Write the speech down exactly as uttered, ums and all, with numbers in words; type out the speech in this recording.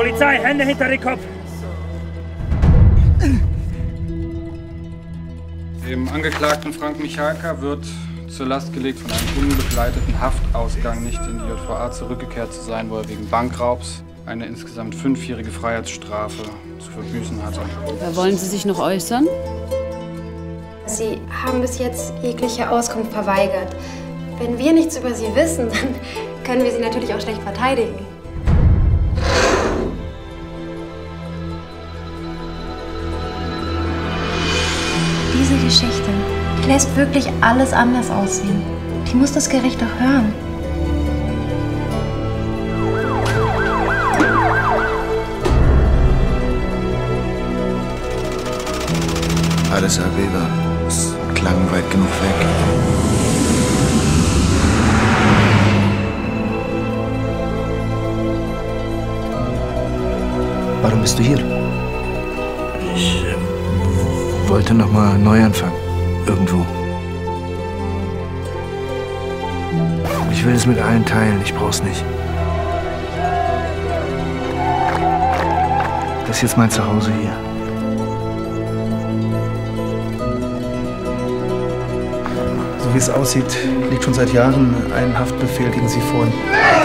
Polizei, Hände hinter den Kopf! Dem Angeklagten Frank Michalka wird zur Last gelegt, von einem unbegleiteten Haftausgang nicht in die J V A zurückgekehrt zu sein, wo er wegen Bankraubs eine insgesamt fünfjährige Freiheitsstrafe zu verbüßen hatte. Wollen Sie sich noch äußern? Sie haben bis jetzt jegliche Auskunft verweigert. Wenn wir nichts über Sie wissen, dann können wir Sie natürlich auch schlecht verteidigen. Diese Geschichte, die lässt wirklich alles anders aussehen. Die muss das Gericht doch hören. Addis Abeba, es klang weit genug weg. Warum bist du hier? Ich äh, wollte noch mal neu anfangen. Irgendwo. Ich will es mit allen teilen. Ich brauch's nicht. Das ist jetzt mein Zuhause hier. So wie es aussieht, liegt schon seit Jahren ein Haftbefehl gegen Sie vor.